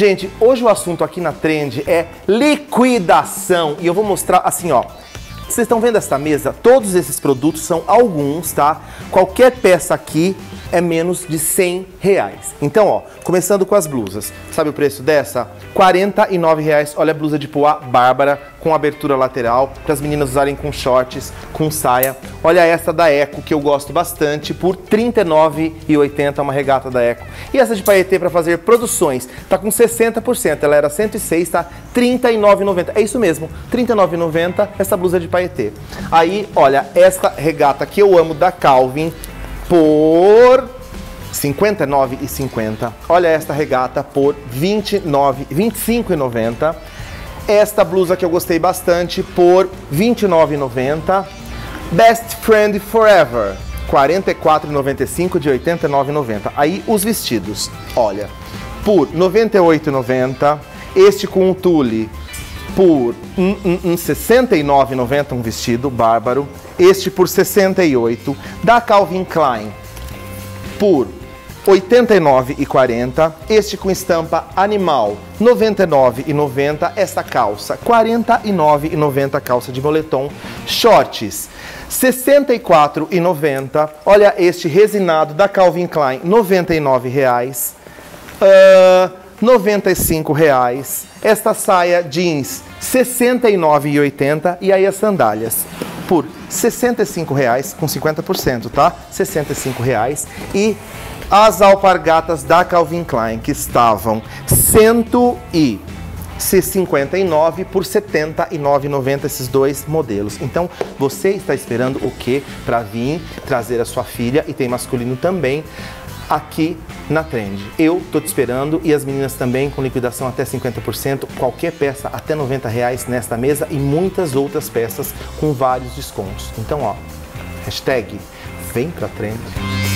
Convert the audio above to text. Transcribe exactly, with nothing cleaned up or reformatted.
Gente, hoje o assunto aqui na Trend é liquidação. E eu vou mostrar assim, ó. Vocês estão vendo essa mesa? Todos esses produtos são alguns, tá? Qualquer peça aqui é menos de cem reais. Então, ó, começando com as blusas. Sabe o preço dessa? quarenta e nove reais. Olha a blusa de poá Bárbara com abertura lateral, para as meninas usarem com shorts, com saia. Olha essa da Eco, que eu gosto bastante, por trinta e nove reais e oitenta centavos, uma regata da Eco. E essa de paetê para fazer produções, tá com sessenta por cento, ela era cento e seis, tá? trinta e nove reais e noventa centavos. É isso mesmo, trinta e nove reais e noventa centavos, essa blusa de paetê. Aí, olha, essa regata que eu amo da Calvin, por cinquenta e nove reais e cinquenta centavos. Olha esta regata por vinte e nove, vinte e cinco reais e noventa centavos. Esta blusa que eu gostei bastante por vinte e nove reais e noventa centavos. Best Friend Forever, quarenta e quatro reais e noventa e cinco centavos, de oitenta e nove reais e noventa centavos. Aí os vestidos, olha, por noventa e oito reais e noventa centavos. Este com um tule por um, um, um sessenta e nove reais e noventa centavos, um vestido bárbaro. Este por sessenta e oito reais. Da Calvin Klein por oitenta e nove reais e quarenta centavos. Este com estampa animal, noventa e nove reais e noventa centavos. Esta calça, quarenta e nove reais e noventa centavos, calça de moletom. Shorts, sessenta e quatro reais e noventa centavos. Olha este resinado da Calvin Klein, noventa e nove reais. Uh, noventa e cinco reais. Esta saia jeans, sessenta e nove reais e oitenta centavos. E aí as sandálias, por sessenta e cinco reais, com cinquenta por cento, tá? sessenta e cinco reais. E as alpargatas da Calvin Klein, que estavam cento e cinquenta e nove por setenta e nove reais e noventa centavos, esses dois modelos. Então, você está esperando o que para vir trazer a sua filha, e tem masculino também, aqui na Trend. Eu tô te esperando, e as meninas também, com liquidação até cinquenta por cento, qualquer peça até noventa reais nesta mesa, e muitas outras peças com vários descontos. Então, ó, hashtag vem pra Trend.